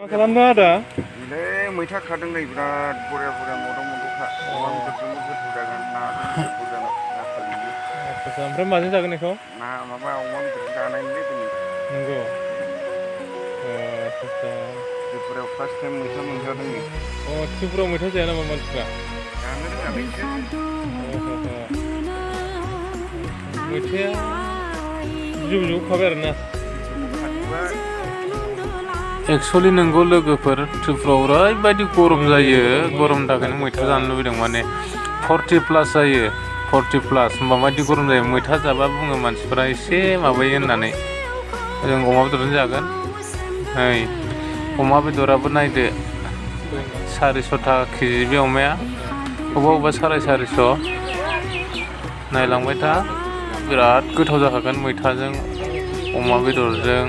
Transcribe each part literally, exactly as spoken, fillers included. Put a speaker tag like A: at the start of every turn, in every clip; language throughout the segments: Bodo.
A: मा खालामदों आदा?
B: नै मैथा खादों नै बिराद बरिया बरिया मद' मद'खा अमा बेदरजोंबो गोथाव जागोन नाजोंबो गोथाव जागोन ना खालिबो।
A: आच्छा ओमफ्राय माजों जागोन बेखौ?
B: ना माबा अमा बेदरजों जानायनिलै दिनै।
A: नंगौ अ आच्छा आच्छा।
B: त्रिपुरायाव फार्स्ट टाइम मैथा मोनजादों नै।
A: अ त्रिपुरायाव मैथा जाया नामा मानसिफ्रा?
B: जानो रोङालै बिसोरो।
A: मैथाया बिजौ बिजौ खाबाय आरोना। एक्सुवेलि नोंगौ लोगोफोर त्रिपुरायाव ओरैबायदि गरम जायो गरमनि थाखायनो मैथा जानो लुबैदों माने फर्टि प्लास जायो फर्टि प्लास होमबा माबायदि गरम जायो मैथा जाबा बुङो मानसिफोरा एसे माबायो होननानै जों अमा बेदरजों जागोन नै अमा बेदराबो नायदो सारिस' थाखा केजि बे अमाया अबेबा अबेबा साराय सारिस' नायलांबाय था बिराद गोथाव जाखागोन मैथाजों अमा बेदरजों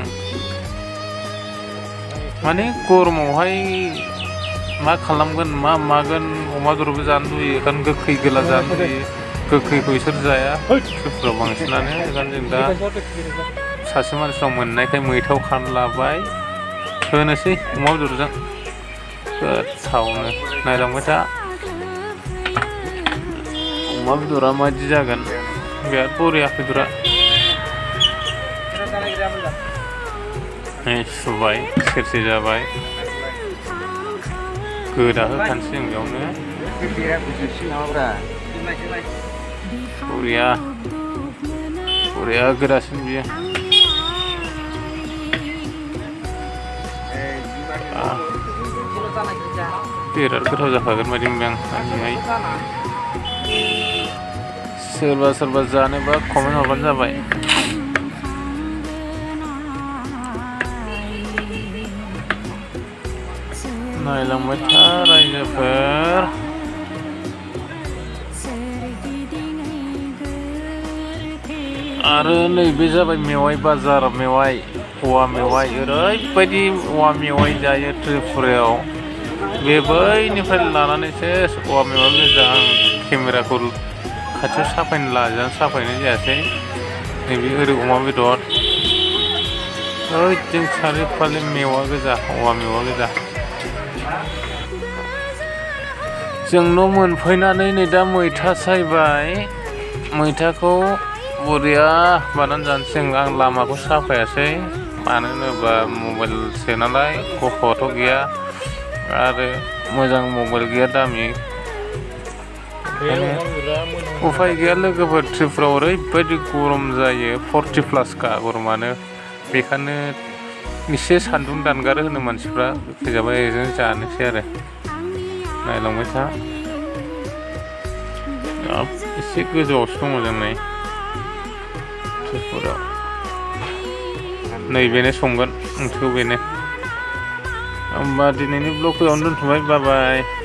A: माने गरमावहाय मा खालामगोन मा मागोन अमा बेदरबो जानो लुबैयो खारन गोखै गोला जानो लुबैयो गोखैखौ बिसोर जाया त्रिपुरायाव बांसिनानो ओंखायनो जों दा सासे मानसिनाव मोननायखाय मैथायाव खाना लाबाय होनोसै अमा बेदरजों गोथावनो नायलांबाय था अमा बेदरा माबायदि जागोन बिराद बरिया बेदरा नै सुबाय सेरसे जाबाय गोदाहोखानोसै जों बेयावनो बरिया बरिया गोदासिन बियो बिराद गोथाव जाखागोन बायदि मोनबाय आं आंनिहाय सोरबा सोरबा जानोबा कमेन्ट हरबानो जाबाय नायलांबाय था रायजोफोर आरो नैबे जाबाय मेवाइ बाजार मेवाइ औवा मेवाइ ओरैबायदि औवा मेवाइ जायो त्रिपुरायाव बे बैनिफ्राय लानानैसो औवा मेवाइ गोजा आं केमेराखौ खाथियाव साफायनो लाजानो साफायनाय जायासै नैबे ओरै अमा बेदर ओइथिं सारिफाले मेवा गोजा औवा मेवा गोजा जों न' मोनफैनानै नै दा मैथा सायबाय मैथाखौ बरिया बानायनानै जानोसै आं लामाखौ साफायासै मानो होनोबा मबाइलसो नालाय गथ'आथ' गैया आरो मोजां मबाइल गैया दामि उफाय गैया लोगोफोर त्रिपुरायाव ओरैबायदि गरम जायो फर्टि प्लासखा गरमानो बेखायनो एसे सान्दुं दानगारो होनो मानसिफ्रा फैजाबा ओजों जानोसै आरो नायलांबाय था एसे गोजौआवसो दङ जों नै त्रिपुरायाव नैबेनो संगोन ओंख्रिखौ बेनो होमबा दिनैनि ब्लगखौ बेयावनो दोनथ'बाय बाय बाय